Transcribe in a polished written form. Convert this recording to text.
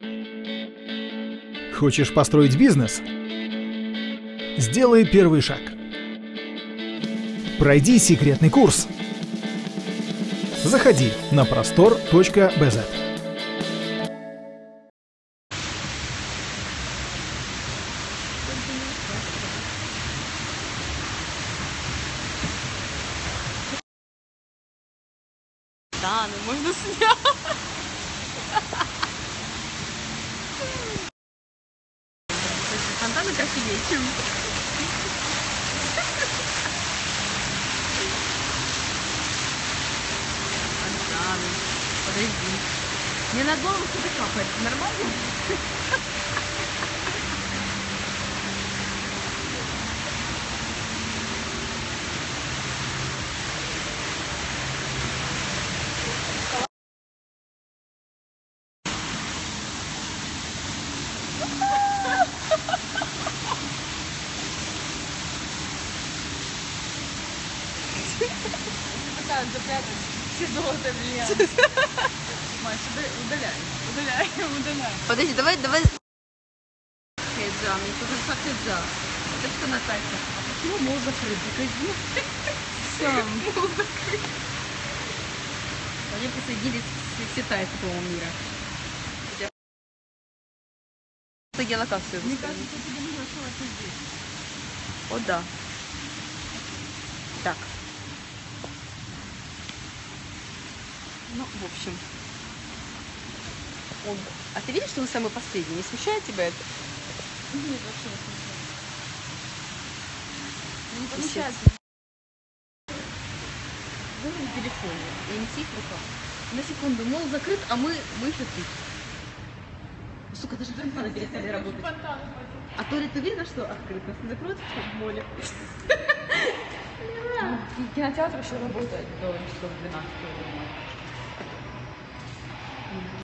Хочешь построить бизнес? Сделай первый шаг. Пройди секретный курс. Заходи на prostor.bz. Да, ну можно снять. Фонтаны красивее, чем... Фонтаны. Подожди. Мне на голову что-то капает. Нормально? Пытаюсь запрятать все золото влияет. Маш, удаляем. Подожди, давай. Хеджа, мне тоже хеджа. Это что на сайте? А почему мол закрыт? Все. Мол закрыт. Они присоединились все тайты этого мира. Это геолокацию. Мне кажется, тебе нужно оставаться здесь. О, да. Так. Ну, в общем. А ты видишь, что вы самый последний? Не смущает тебя это? Нет, вообще не смущает. Не помещается. Вы на телефоне. Я не сидит в руках. На секунду, мол, закрыт, а мы еще тут. Сука, даже фонтаны перестали работать. А туалет видно, что открыт? Нас не закроют в моле. Кинотеатр еще работает до часов 12.